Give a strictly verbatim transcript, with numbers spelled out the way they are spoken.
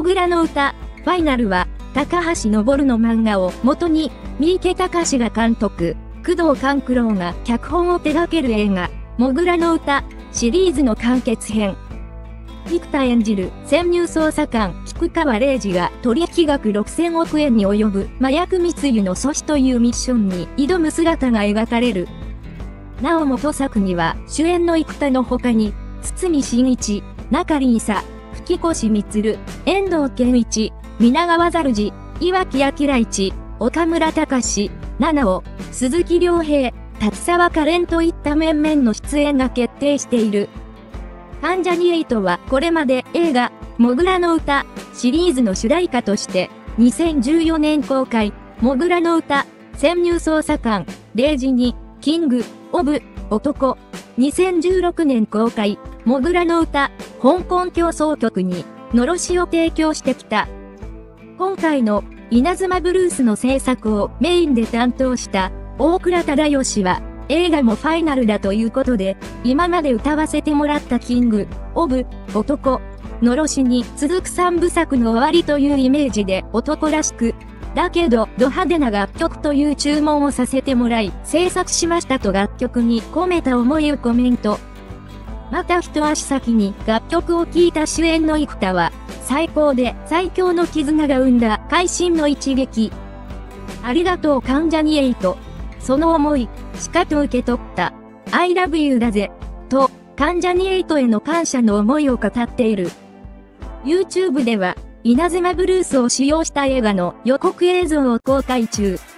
モグラの歌、ファイナルは、高橋昇の漫画を元に、三池崇が監督、工藤官九郎が脚本を手掛ける映画、モグラの歌、シリーズの完結編。生田演じる潜入捜査官菊川玲二が取引額ろくせんおくえんに及ぶ麻薬密輸の阻止というミッションに挑む姿が描かれる。なお元作には主演の生田の他に、堤真一、中里依紗、吹越充、遠藤憲一、皆川猿二、岩木明一、岡村隆史、七尾、鈴木亮平、立沢カレンといった面々の出演が決定している。関ジャニエイトはこれまで映画、モグラの歌、シリーズの主題歌として、にせんじゅうよねん公開、モグラの歌、潜入捜査官、レイジに、キング、オブ、男、にせんじゅうろくねん公開、モグラの歌、香港競争曲に、のろしを提供してきた。今回の、稲妻ブルースの制作をメインで担当した、大倉忠義は、映画もファイナルだということで、今まで歌わせてもらったキング、オブ、男、のろしに続く三部作の終わりというイメージで男らしく、だけどド派手な楽曲という注文をさせてもらい制作しましたと楽曲に込めた思いをコメント。また一足先に楽曲を聴いた主演の生田は、最高で最強の絆が生んだ会心の一撃。ありがとう関ジャニエイト。その思い、しかと受け取った。I love you だぜ。と、関ジャニエイトへの感謝の思いを語っている。YouTube では、稲妻ブルースを使用した映画の予告映像を公開中。